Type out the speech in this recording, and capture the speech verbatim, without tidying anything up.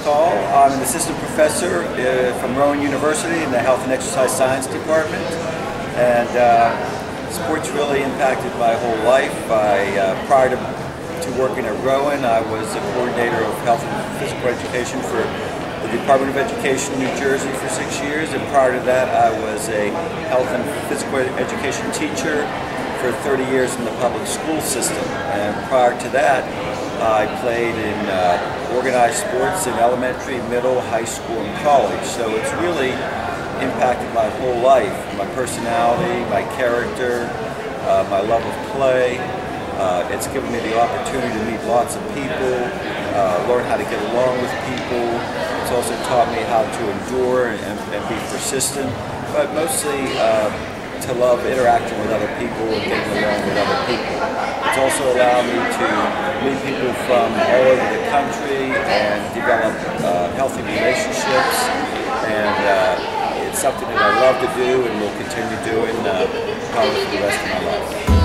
Paul. I'm an assistant professor uh, from Rowan University in the Health and Exercise Science Department. And uh, sports really impacted my whole life. I, uh, prior to, to working at Rowan, I was a coordinator of health and physical education for the Department of Education in New Jersey for six years. And prior to that, I was a health and physical education teacher for thirty years in the public school system. And prior to that, I played in uh, organized sports in elementary, middle, high school, and college. So it's really impacted my whole life, my personality, my character, uh, my love of play. Uh, it's given me the opportunity to meet lots of people, uh, learn how to get along with people. It's also taught me how to endure and, and be persistent, but mostly uh, to love interacting with other people and getting along with other people. It's also allowed me to meet people from all over the country and develop uh, healthy relationships, and uh, it's something that I love to do and will continue doing uh, probably for the rest of my life.